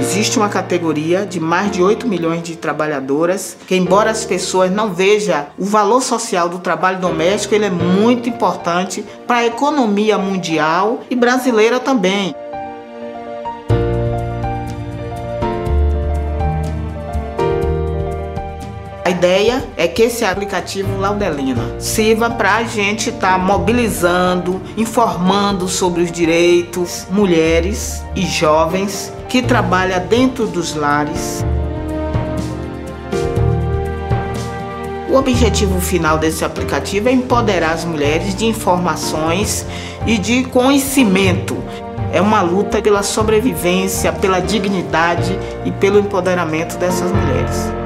existe uma categoria de mais de 8 milhões de trabalhadoras que, embora as pessoas não vejam o valor social do trabalho doméstico, ele é muito importante para a economia mundial e brasileira também. A ideia é que esse aplicativo Laudelina sirva para a gente estar mobilizando, informando sobre os direitos mulheres e jovens que trabalham dentro dos lares. O objetivo final desse aplicativo é empoderar as mulheres de informações e de conhecimento. É uma luta pela sobrevivência, pela dignidade e pelo empoderamento dessas mulheres.